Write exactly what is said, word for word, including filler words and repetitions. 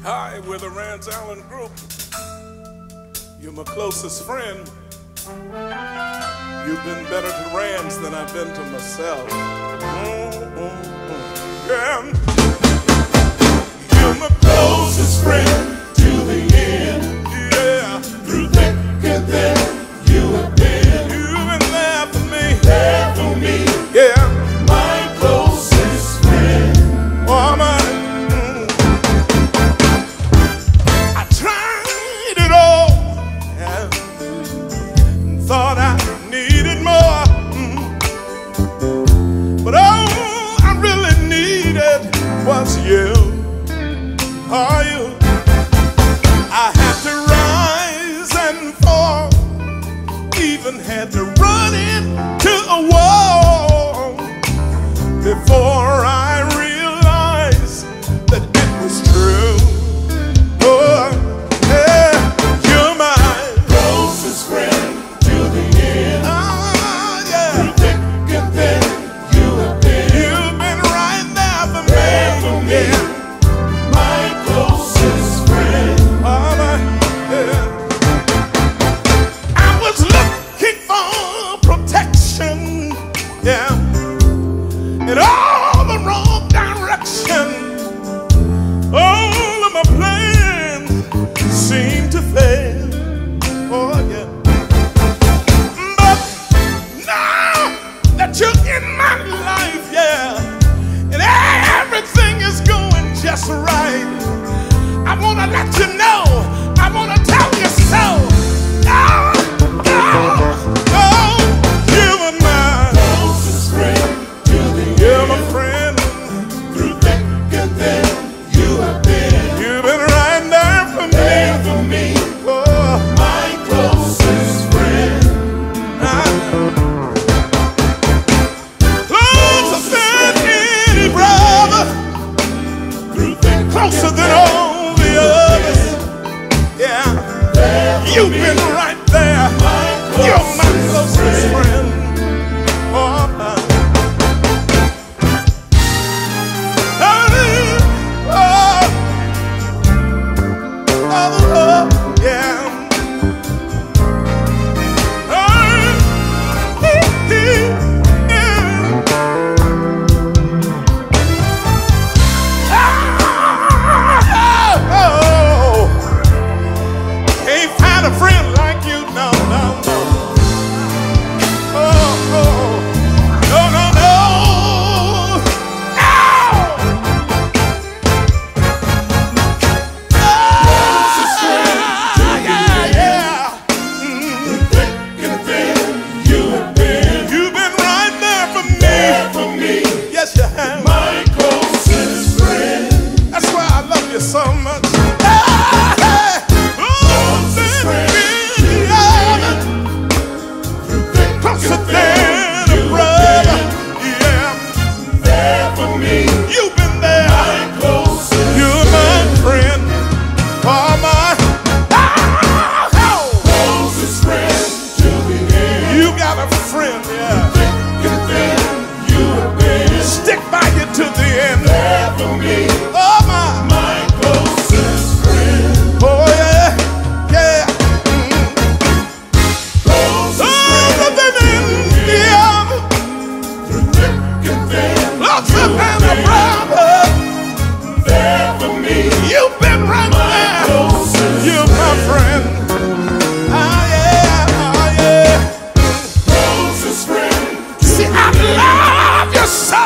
Hi, we're the Rance Group. You're my closest friend. You've been better to Rance than I've been to myself. Mm-hmm. Yeah. You're my closest friend to the end. Yeah. Through thick and thin, you have been. You've been there for me. There for me. Yeah. My closest friend. Oh, my. Thought I needed more, mm. But all I really needed was you, oh you. I had to rise and fall, even had to run into a wall before I realized that it was true. Oh, yeah, you're my closest friend. Yeah, in all the wrong direction, all of my plans seem to fail. Oh yeah, but now that you're in my life, yeah, and everything is going just right, I wanna let you know, I wanna tell you so. Oh, oh, oh, you are mine. You're my friend. Through thick and thin, you have been. You've been right there for me. There for me. Oh, my closest friend. Closer than any brother. Through thick, closer than all the others. Yeah. You've been right there. You're my closest friend. Oh, my. A friend like you, no, no, no. Oh, oh, no, no, no. Oh, yeah, yeah. Through thick and thin, you have been. You've been right there for me. There for me. Yes, you have. My closest friend. That's why I love you so much. Closer than a brother, yeah. There for me, you've been there. My closest, you're my friend, oh my, oh, oh. Closest friend to the end. You got a friend, yeah. Thick and thin, you have been. Stick by you to the end. There for me, oh my, my closest friend. Oh yeah, yeah. Closer than a brother, there for me. You've been right there. You're my friend. Ah yeah, ah yeah. Closest friend. See, I love you so.